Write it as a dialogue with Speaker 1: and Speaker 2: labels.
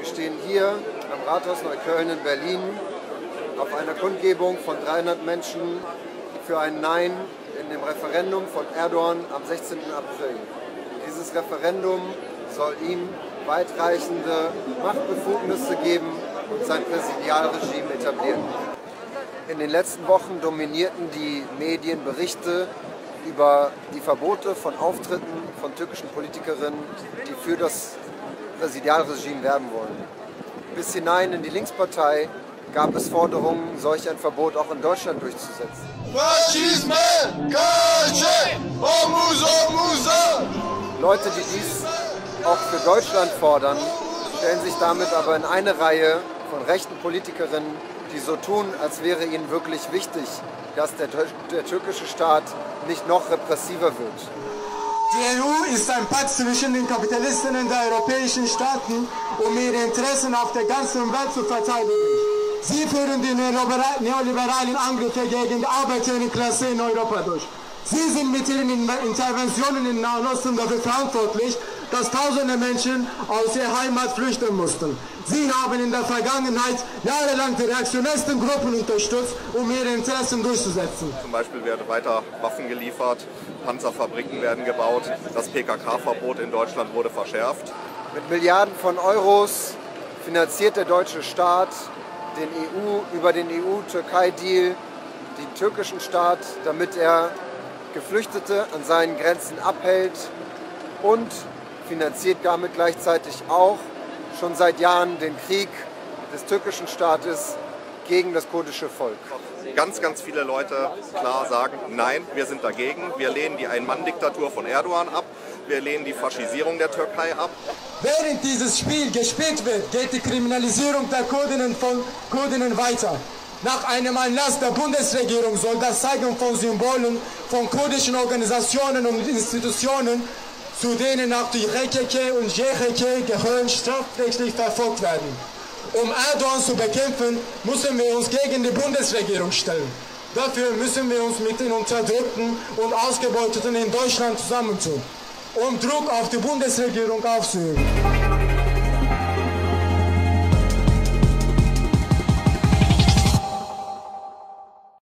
Speaker 1: Wir stehen hier am Rathaus Neukölln in Berlin auf einer Kundgebung von 300 Menschen für ein Nein in dem Referendum von Erdogan am 16. April. Dieses Referendum soll ihm weitreichende Machtbefugnisse geben und sein Präsidialregime etablieren. In den letzten Wochen dominierten die Medien Berichte über die Verbote von Auftritten von türkischen Politikerinnen, die für das Präsidialregime werben wollen. Bis hinein in die Linkspartei gab es Forderungen, solch ein Verbot auch in Deutschland durchzusetzen. Leute, die dies auch für Deutschland fordern, stellen sich damit aber in eine Reihe von rechten Politikerinnen, die so tun, als wäre ihnen wirklich wichtig, dass der türkische Staat nicht noch repressiver wird.
Speaker 2: Die EU ist ein Pakt zwischen den Kapitalistinnen der europäischen Staaten, um ihre Interessen auf der ganzen Welt zu verteidigen. Sie führen die neoliberalen Angriffe gegen die Arbeiterinnenklasse in Europa durch. Sie sind mit ihren Interventionen im Nahen Osten dafür verantwortlich, dass tausende Menschen aus ihrer Heimat flüchten mussten. Sie haben in der Vergangenheit jahrelang die reaktionärsten Gruppen unterstützt, um ihre Interessen durchzusetzen.
Speaker 3: Zum Beispiel werden weiter Waffen geliefert, Panzerfabriken werden gebaut, das PKK-Verbot in Deutschland wurde verschärft.
Speaker 1: Mit Milliarden von Euros finanziert der deutsche Staat über den EU-Türkei-Deal den türkischen Staat, damit er Geflüchtete an seinen Grenzen abhält und finanziert damit gleichzeitig auch schon seit Jahren den Krieg des türkischen Staates gegen das kurdische Volk.
Speaker 3: Ganz, ganz viele Leute klar sagen, nein, wir sind dagegen, wir lehnen die Ein-Mann-Diktatur von Erdogan ab, wir lehnen die Faschisierung der Türkei ab.
Speaker 2: Während dieses Spiel gespielt wird, geht die Kriminalisierung der Kurdinnen weiter. Nach einem Einlass der Bundesregierung soll das Zeigen von Symbolen von kurdischen Organisationen und Institutionen, zu denen auch die RKK und JHK gehören, strafrechtlich verfolgt werden. Um Erdogan zu bekämpfen, müssen wir uns gegen die Bundesregierung stellen. Dafür müssen wir uns mit den Unterdrückten und Ausgebeuteten in Deutschland zusammentun, um Druck auf die Bundesregierung auszuüben.